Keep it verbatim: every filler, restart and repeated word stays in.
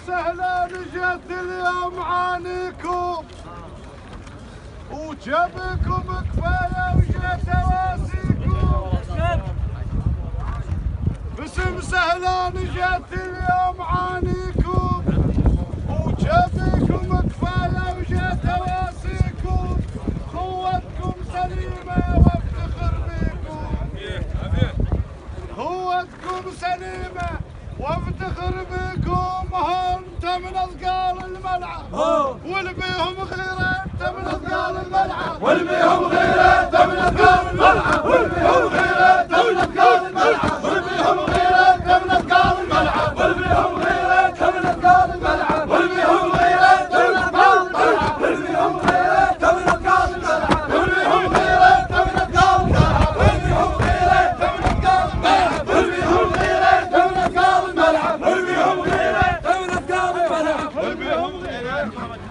سهلا جت اليوم عانيكم وجبكم كفايه وجت اواسيكم. باسم سهلا جت اليوم عانيكم وجبكم كفايه وجت اواسيكم. خوتكم سليمه وافتخر بيكم. خوتكم سليمه وافتخر بكم. انت من اثقال الملعب واللي بيهم غيره. انت من اثقال الملعب واللي بيهم غيره. انت من اثقال الملعب واللي بيهم غيره. انت من اثقال الملعب واللي بيهم غيره. انت من اثقال الملعب واللي بيهم غيره. انت من اثقال الملعب واللي بيهم غيره. انت من اثقال الملعب واللي بيهم غيره. انت من اثقال الملعب واللي بيهم غيره. انت من اثقال الملعب واللي بيهم غيره. انت من اثقال الملعب واللي بيهم غيره. انت من اثقال الملعب واللي بيهم غيره. انت من اثقال الملعب واللي بيهم غيره.